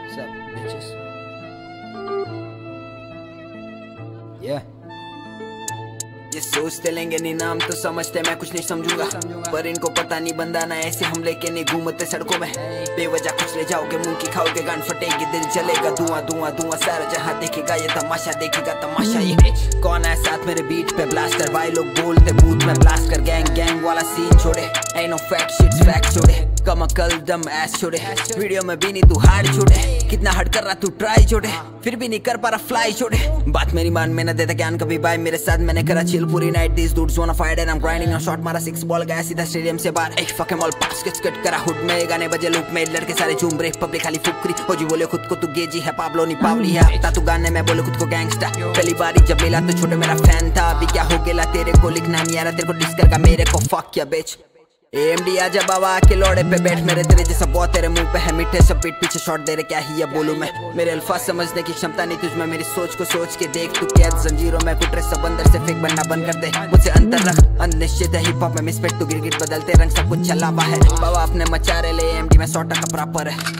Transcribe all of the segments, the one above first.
What's up, bitches? Yeah. ये सोचते लेंगे नहीं नाम तो समझते मैं कुछ नहीं समझूंगा, पर इनको पता नहीं बंदा ना ऐसे हम लेके नहीं घूमते सड़कों में। बेवजह कुछ ले जाओगे, मुंह की खाओगे, गान फटेगी, दिल जलेगा, धुआं धुआं धुआं, सारा जहां देखेगा ये तमाशा, देखेगा तमाशा ये। कौन है साथ मेरे बीट पे ब्लास्टर, भाई लोग बोलते बूथ में ब्लास्ट कर, गैंग गैंग वाला सीन छोड़े, ain't no fact shit fact छोड़े, कमकल दम ऐस छोड़े, वीडियो में भी नहीं तू हार्ड छोड़े, कितना हट कर रहा तू ट्राई छोड़े, फिर भी नहीं कर पा रहा फ्लाई छोड़े। बात मेरी मान में न देता ज्ञान कभी भाई, मेरे साथ मैंने करा चिल पूरी night, this dudes wanna fight and I'm grinding, I'm shot मारा 6 बॉल गया सीधा स्टेडियम से बाहर, एक fucking बॉल पास कट करा हुड में, गाने बजे लूप में, लड़के सारे झूम रहे, पब्लिक खाली फुकरी हो जी, बोले खुद को तू गेजी है, पाब्लो नहीं पावली है, आता तू गाने में बोले खुद को गैंगस्टर, पहली बारी जब मिला तो छोटे मेरा फैन था, अभी क्या हो गया तेरे को लिखना नहीं आ रहा, तेरे को डिस कर मेरे को fuck या bitch। AMD आजा बाबा के लोड़े पे बैठ, मेरे तेरे जैसा बहुत तेरे मुंह पे है मीठे सब पीठ पीछे शॉट दे रहे, क्या ही ये बोलूं मैं, मेरे अल्फाज समझने की क्षमता नहीं तुझमें, मेरी सोच को सोच के देख, तू कैद जंजीरों में कुटरे सब अंदर से फेक बनना बंद कर दे, मुझसे अंतर रख, अनिश्चित है हिप हॉप में मिसफिट, तू गिरगिट बदलते रंग सब कुछ चला है, बाबा अपने मचारे ले AMD में 100 टका प्रॉपर है।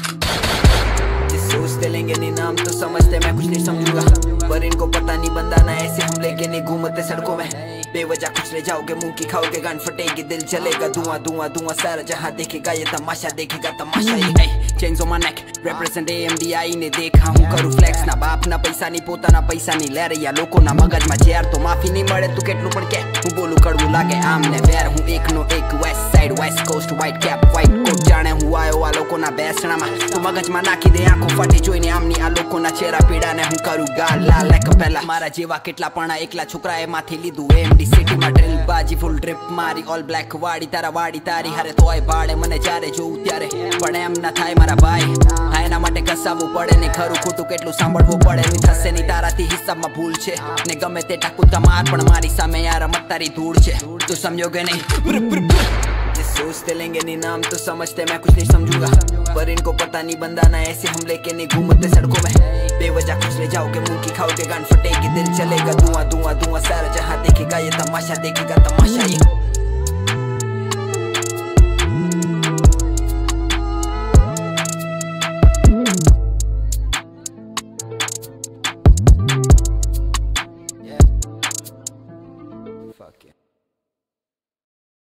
सोचते लेंगे नहीं नाम तो समझते मैं कुछ नहीं समझूंगा, पर इनको पता नहीं बंदा ना ऐसे हम लेके नहीं घूमते सड़कों में। बेवजह कुछ ले जाओगे, मुंह की खाओगे, गान फटेगी, दिल जलेगा, धुआं धुआं धुआं, सारा जहां देखेगा ये तमाशा, देखेगा तमाशा ये। Change on my neck represent AMD आई ने देखा हूं करू फ्लेक्स, ना बाप ना पैसा नहीं पोता ना पैसा नहीं ले रही लोको ना मगज में यार, तो माफी नहीं મળે તું કેટલું પણ કે હું બોલું કડવું લાગે આમને વેર, હું એકનો એક west side west coast white cap white coat, જાણે હું આયો આ લોકોના બેસણામાં, તું મગજમાં નાખી દે આંખો ફાટી જોઈને આમની આ લોકોના ચહેરા પીડાને હું કરું ગાલ લાલ લાઈક પહેલા, મારા જેવા કેટલા પણ એકલા છોકરા એમાંથી લીધું AMD સિટીમાં ડ્રિલ બાજી ફૂલ ડ્રિપ મારી, ઓલ બ્લેક વાડી તારી હારે તોય ભાડે મને જ્યારે જોઉં ત્યારે, પણ એમ ના થાય મારા ભાઈ, હા એના માટે કસાવવું પડે ને ખરું ખોટું કેટલું સાંભળવું પડે, ની થશે નહીં તારાથી હિસાબમાં ભૂલ છે ને ગમે તે ટાકુતા માર, પણ મારી સામે યાર રમત તારી ધૂળ છે, તું સમજોગે નહીં। सोचते लेंगे नहीं नाम तो समझते मैं कुछ नहीं समझूंगा, पर इनको पता नहीं बंदा ना ऐसे हम लेके नहीं घूमते सड़कों में। बेवजह कुछ ले जाओगे, मुंह की खाओगे, गान फटेगी, दिल चलेगा, धुआं धुआं धुआं, सारा जहां देखेगा ये तमाशा, देखेगा तमाशा ये।